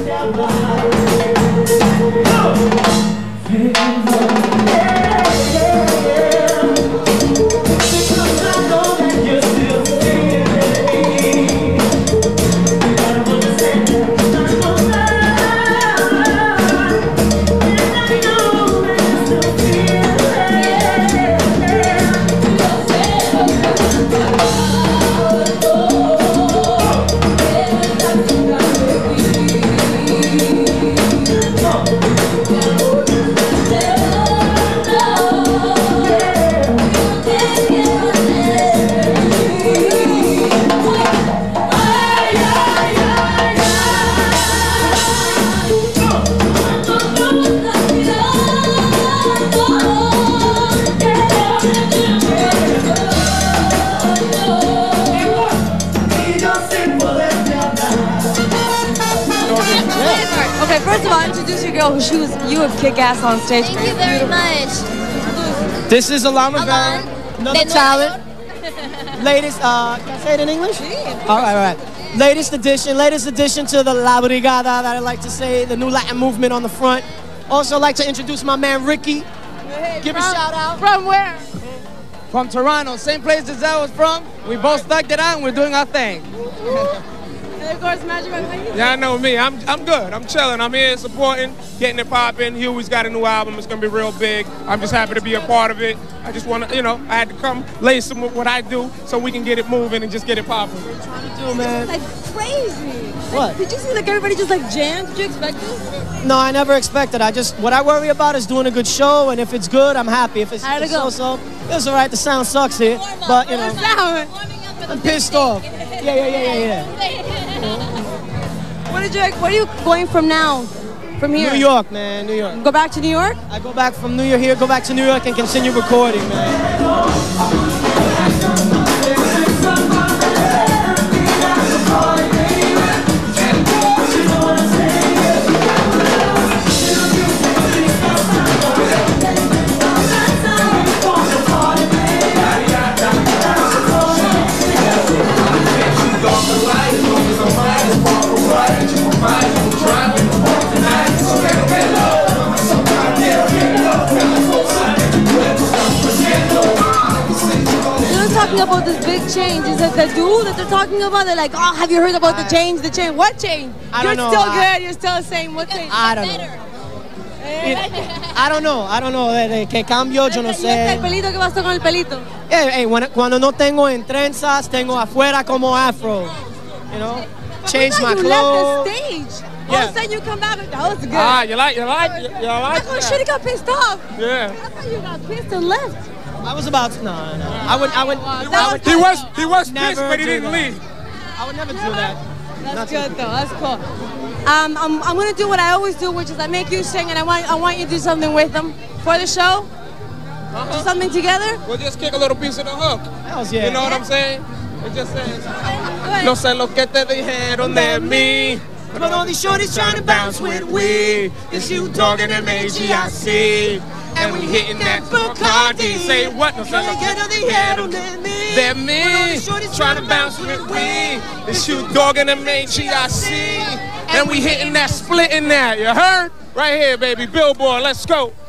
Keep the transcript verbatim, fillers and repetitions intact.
First of all, introduce your girl. She was you were kick ass on stage. Thank you very much. This is Alon Rivera, another talent. Latest, uh, can I say it in English? All right, all right. Latest edition, latest addition to the La Brigada, that I like to say, the new Latin movement on the front. Also like to introduce my man Ricky. Hey, Give from, a shout out. From where? From Toronto, same place Giselle was from. We both stuck it out and we're doing our thing. And of course, Magic Mike. Yeah, I know me. I'm I'm good. I'm chilling. I'm here supporting, getting it popping. Huey's got a new album. It's gonna be real big. I'm just happy to be a part of it. I just want to, you know, I had to come lay some with what I do so we can get it moving and just get it popping. What are you trying to do, man? Like crazy. What? Like, did you see like everybody just like jammed? Did you expect this? No, I never expected. I just, what I worry about is doing a good show, and if it's good, I'm happy. If it's, How'd it it's go? so-so, it's all right. The sound sucks here, but you know, Sound. I'm pissed off. Yeah, yeah, yeah, yeah, yeah. What did you? Where are you going from now? From here? New York, man, New York. Go back to New York? I go back from New York here, go back to New York and continue recording, man. About this big change, is it the dude that they're talking about? They're like, oh, have you heard about the change? The change? What change? I You're don't know. still I, good. You're still the same. What change? I don't know. It, I don't know. I don't know. De, de que cambio, yo no ¿Y este el sé. pelito? ¿Qué pasó con el pelito? Hey, hey, when, cuando no tengo en trenzas, tengo afuera como afro. You know, change my you clothes. left the stage. All Yeah. of a sudden you come back. That was good. Ah, you like, you like, you, you I like thought that? shit, he got pissed off. Yeah. I thought you got pissed and left. I was about to. No, no, no. I would. I would. I would He was, he was never pissed, but he do didn't that. leave. I would never do that. That's Not good to- though. That's cool. Um, I'm, I'm gonna do what I always do, which is I make you sing, and I want I want you to do something with them for the show. Uh-huh. Do something together. We'll just kick a little piece of the hook. Hells yeah. You know what I'm saying? It just says, Go ahead. no sé lo que te dijeron de mí. But all these shorties trying to bounce with we. It's you dogging them A G I C. And we hitting that Bacardi. Say what? No sé lo que te dijeron de mí. Trying to bounce with we. It's you dogging them A G I C. And we hitting that split in that. You heard? Right here, baby. Billboard. Let's go.